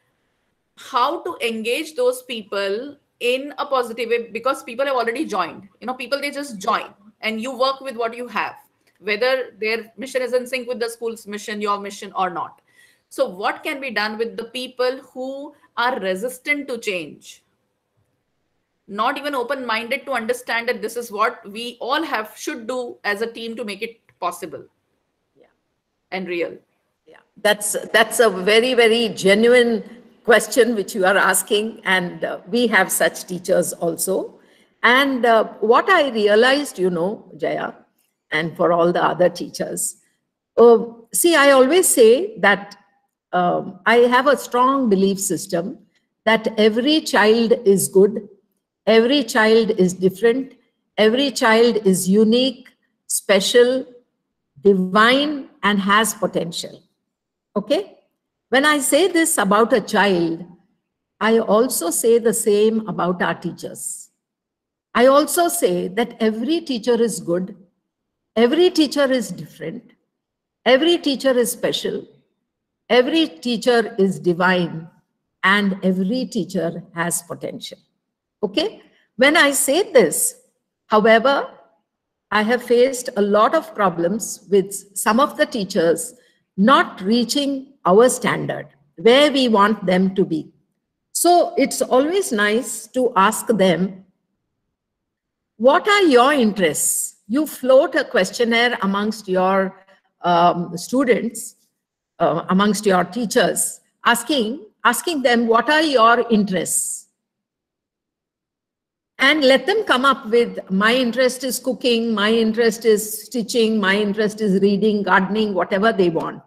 how to engage those people in a positive way, because people have already joined. You know, people, they just join and you work with what you have, whether their mission is in sync with the school's mission, your mission, or not. So what can be done with the people who are resistant to change, not even open-minded to understand that this is what we all have should do as a team to make it possible, yeah, and real? Yeah, that's that's a very, very genuine question which you are asking, and uh, we have such teachers also. And uh, what I realized, you know, Jaya, and for all the other teachers, uh, see, I always say that um, I have a strong belief system that every child is good, every child is different, every child is unique, special, divine, and has potential. Okay? When I say this about a child, I also say the same about our teachers. I also say that every teacher is good, every teacher is different, every teacher is special, every teacher is divine, and every teacher has potential. Okay? When I say this, however, I have faced a lot of problems with some of the teachers not reaching our standard, where we want them to be. So it's always nice to ask them, what are your interests? You float a questionnaire amongst your um, students, uh, amongst your teachers, asking, asking them, what are your interests? And let them come up with, my interest is cooking, my interest is stitching, my interest is reading, gardening, whatever they want.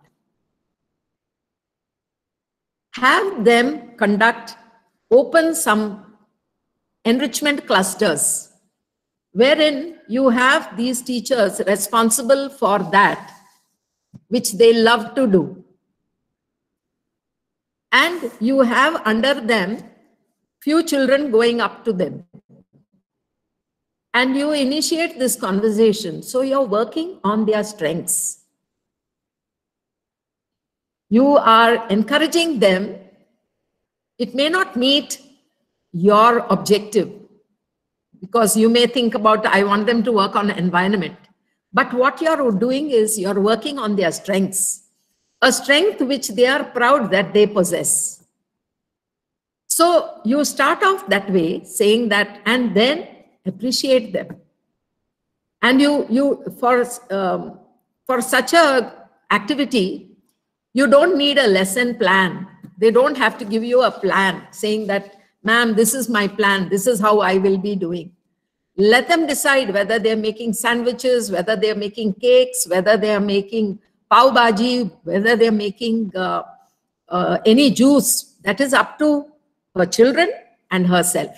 Have them conduct, open some enrichment clusters, wherein you have these teachers responsible for that, which they love to do. And you have under them few children going up to them. And you initiate this conversation. So you're working on their strengths. You are encouraging them. It may not meet your objective, because you may think about, I want them to work on environment. But what you're doing is you're working on their strengths, a strength which they are proud that they possess. So you start off that way, saying that, and then appreciate them. And you, you for, um, for such a activity, you don't need a lesson plan. They don't have to give you a plan saying that, ma'am, this is my plan, this is how I will be doing. Let them decide whether they're making sandwiches, whether they're making cakes, whether they're making pav bhaji, whether they're making uh, uh, any juice. That is up to her children and herself.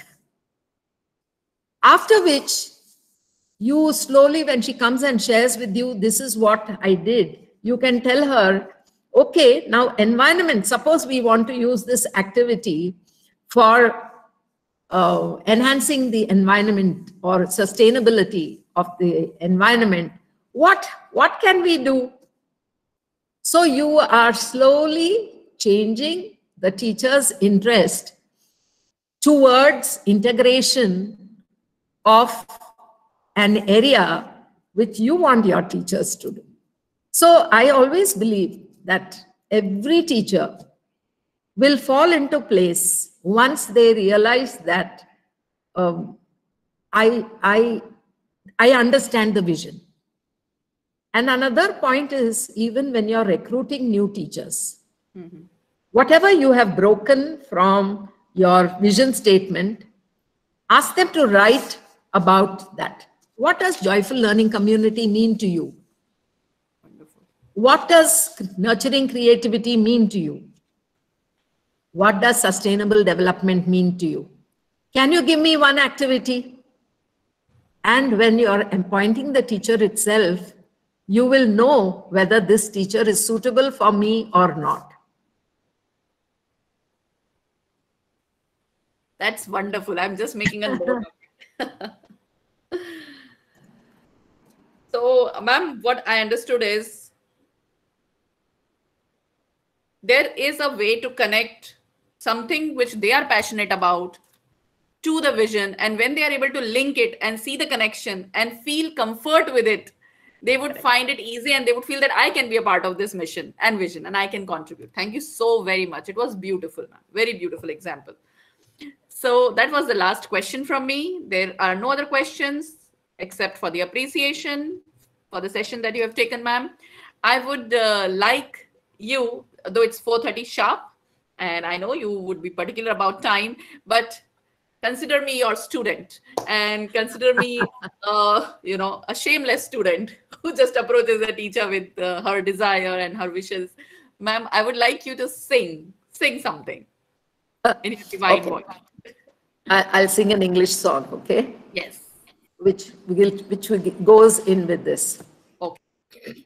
After which, you slowly, when she comes and shares with you, this is what I did, you can tell her, okay, now environment, suppose we want to use this activity for uh, enhancing the environment or sustainability of the environment. What, what can we do? So you are slowly changing the teacher's interest towards integration of an area which you want your teachers to do. So I always believe that every teacher will fall into place once they realize that um, I, I, I understand the vision. And another point is, even when you're recruiting new teachers, mm-hmm. whatever you have broken from your vision statement, ask them to write about that. What does joyful learning community mean to you? Wonderful. What does nurturing creativity mean to you? What does sustainable development mean to you? Can you give me one activity? And when you're appointing the teacher itself, you will know whether this teacher is suitable for me or not. That's wonderful. I'm just making a note of it. So, ma'am, what I understood is there is a way to connect something which they are passionate about to the vision. And when they are able to link it and see the connection and feel comfort with it, they would find it easy and they would feel that I can be a part of this mission and vision and I can contribute. Thank you so very much. It was beautiful, ma'am. Very beautiful example. So that was the last question from me. There are no other questions except for the appreciation for the session that you have taken, ma'am. I would uh, like you, though it's four thirty sharp, and I know you would be particular about time, but consider me your student and consider me, uh, you know, a shameless student who just approaches a teacher with uh, her desire and her wishes. Ma'am, I would like you to sing, sing something in your divine Okay. voice. I, I'll sing an English song, okay? Yes. Which will, which will, goes in with this. Okay.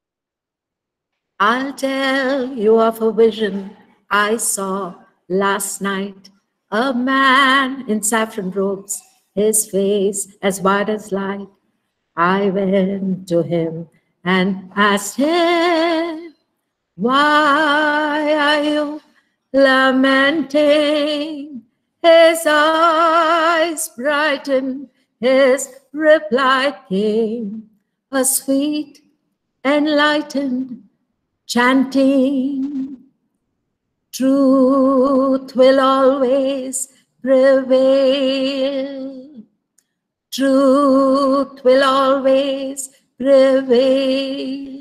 I'll tell you of a vision I saw last night. A man in saffron robes, his face as white as light. I went to him and asked him, why are you lamenting? His eyes brightened, his reply came, a sweet, enlightened chanting. Truth will always prevail. Truth will always prevail.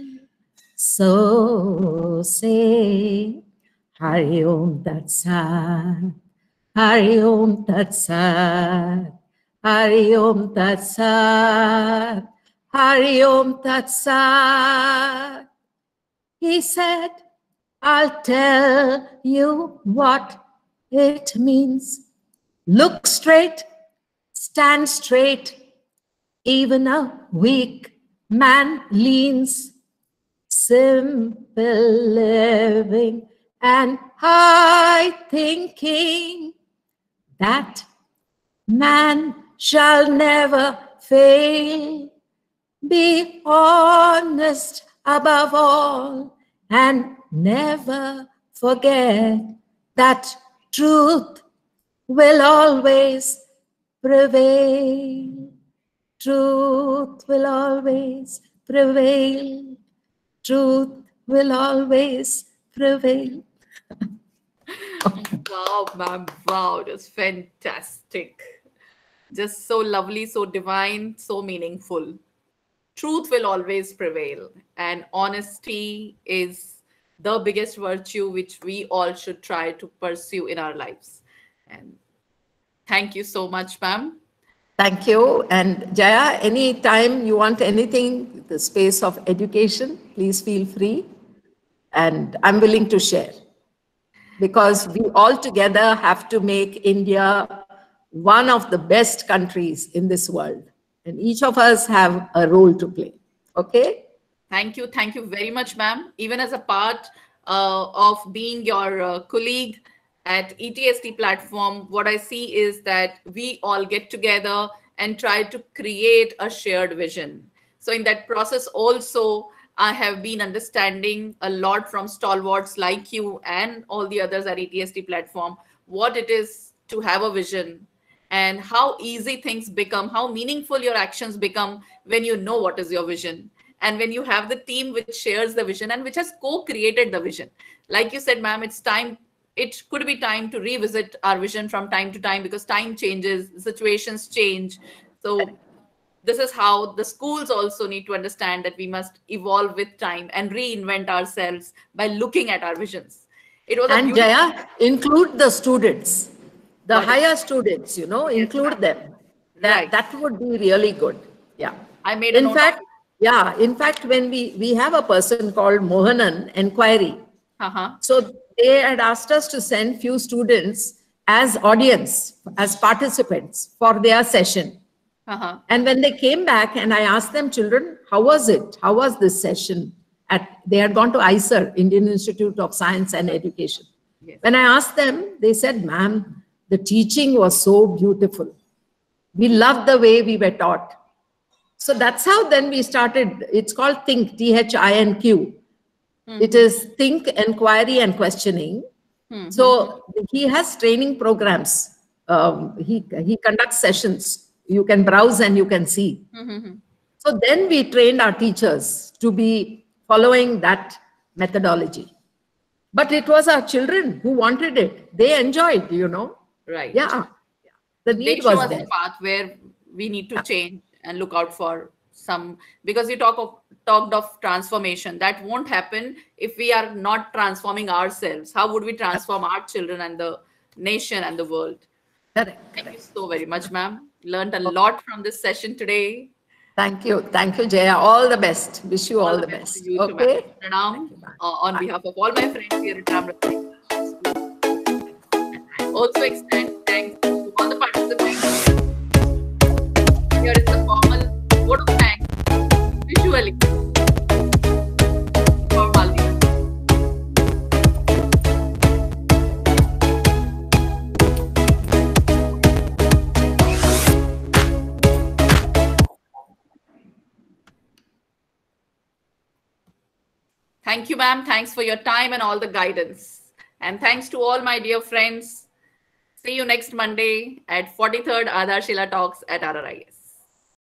So say, Hari Om Tat Sat, Hari Om Tat Sat, Hari Om Tat Sat, Hari Om Tat Sat. He said, I'll tell you what it means. Look straight, stand straight. Even a weak man leans. Simple living and high thinking. That man shall never fail. Be honest above all and never forget that truth will always prevail. Truth will always prevail. Truth will always prevail. Wow, ma'am. Wow, that's fantastic. Just so lovely, so divine, so meaningful. Truth will always prevail, and honesty is the biggest virtue which we all should try to pursue in our lives. And thank you so much, ma'am. Thank you. And Jaya, anytime you want anything, the space of education, please feel free. And I'm willing to share, because we all together have to make India one of the best countries in this world. And each of us have a role to play. Okay? Thank you. Thank you very much, ma'am. Even as a part uh, of being your uh, colleague at E T S T platform, what I see is that we all get together and try to create a shared vision. So in that process also, I have been understanding a lot from stalwarts like you and all the others at E T S T platform, what it is to have a vision and how easy things become, how meaningful your actions become when you know what is your vision. And when you have the team which shares the vision and which has co-created the vision. Like you said, ma'am, it's time, it could be time to revisit our vision from time to time because time changes, situations change. So this is how the schools also need to understand that we must evolve with time and reinvent ourselves by looking at our visions. It was and Jaya, include the students, the Got higher it. students, you know, Yes, include them. That, right. that would be really good. Yeah. I made a In note fact, yeah, in fact, when we, we have a person called Mohanan Enquiry. Uh-huh. So they had asked us to send few students as audience, as participants for their session. Uh-huh. And when they came back and I asked them, children, how was it? How was this session? At, they had gone to I S E R, Indian Institute of Science and Education. Yes. When I asked them, they said, ma'am, the teaching was so beautiful. We loved the way we were taught. So that's how then we started. It's called Think, T H I N Q. Mm-hmm. It is think, inquiry, and questioning. Mm-hmm. So he has training programs. Um, he, he conducts sessions. You can browse and you can see. Mm-hmm. So then we trained our teachers to be following that methodology. But it was our children who wanted it. They enjoyed, you know. Right. Yeah. The need they show was us there. a path where we need to yeah. change and look out for some, because you talk of talked of transformation. That won't happen if we are not transforming ourselves. How would we transform our children and the nation and the world? Correct. Thank Correct. you so very much, ma'am. Learned a lot from this session today. Thank you. Thank you, Jaya. All the best. Wish you all, all the best. best. You okay. Too, Pranam, uh, on Bye. behalf of all my friends here at Ramratna. I also extend thanks to all the participants. Here is the formal vote of thanks visually for Maldives. Thank you, ma'am. Thanks for your time and all the guidance. And thanks to all my dear friends. See you next Monday at forty-third Aadharshila Talks at R R I S.